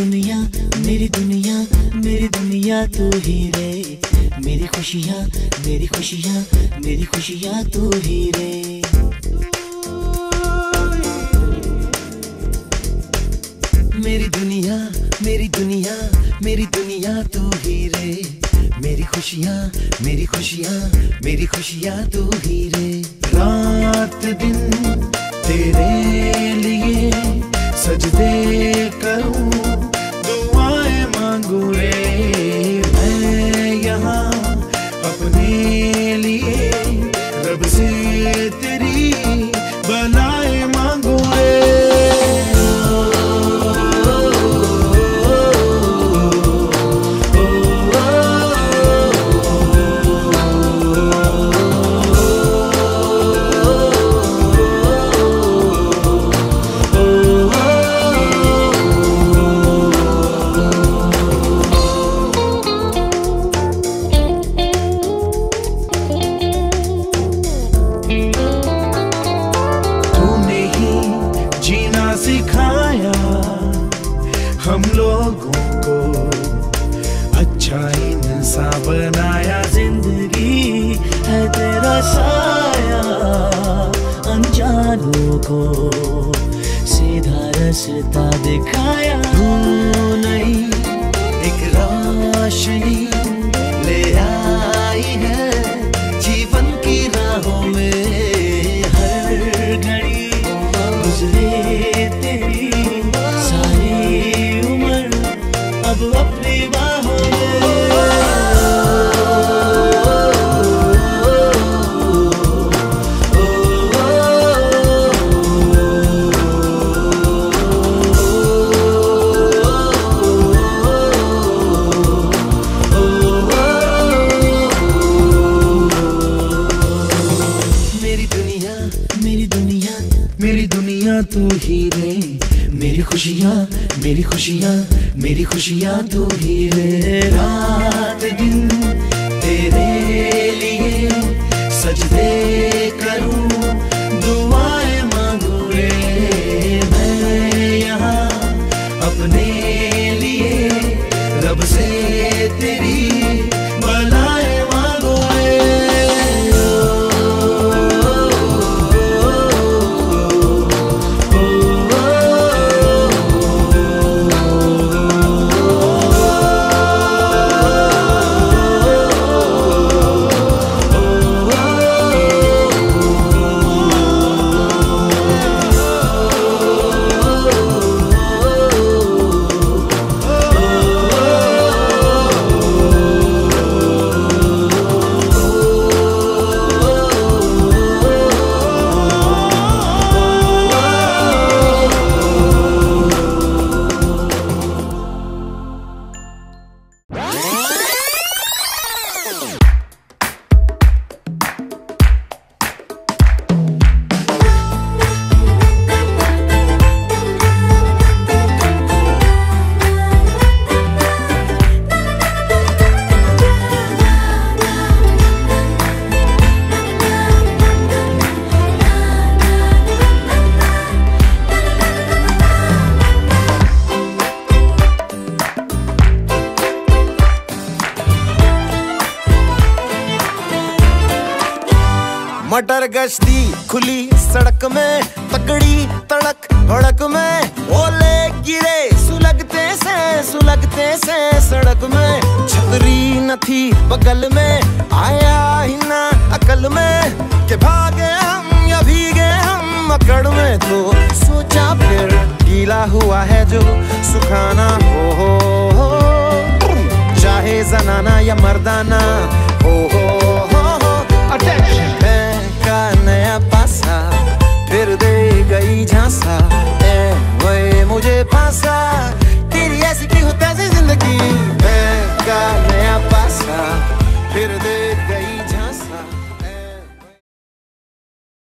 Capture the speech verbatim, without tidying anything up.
दुनिया मेरी दुनिया मेरी दुनिया तू ही रे, मेरी खुशियाँ मेरी खुशियाँ मेरी खुशियाँ तू ही रे। मेरी दुनिया मेरी दुनिया मेरी दुनिया तू ही रे, मेरी खुशियाँ मेरी खुशियाँ मेरी खुशियाँ तू ही रे। रात दिन तेरे लिए सजदे करूं, दुआएं मांगू रे मैं यहाँ अपने लिए, रब से तेरी बनाए मांगू रे। सिखाया हम लोगों को, अच्छा इंसान बनाया, जिंदगी है तेरा साया, अनजानों को सीधा रास्ता दिखाया। तू नहीं एक रोशनी ले आई है जीवन की राहों में, हर घड़ी गुजरे तेरी सारी उम्र अब अपनी बाहों मेरी दुनिया तू ही रे, मेरी खुशियाँ मेरी खुशियाँ मेरी खुशियाँ तू ही रे। रात दिन तेरे लिए सजदे करूं, दुआएं मांगू रे मैं यहाँ अपने लिए, रब से तेरी बनाए मांगू रे। मटर गश्ती खुली सड़क में, तगड़ी तड़क भड़क में, ओले गिरे सुलगते से सुलगते से सड़क में, छतरी न थी बगल में, आया ही ना अकल में कि भागे हम या भीगे हम अकड़ में। तो सोचा फिर गीला हुआ है जो सुखाना हो, हो, हो चाहे जनाना या मर्दाना,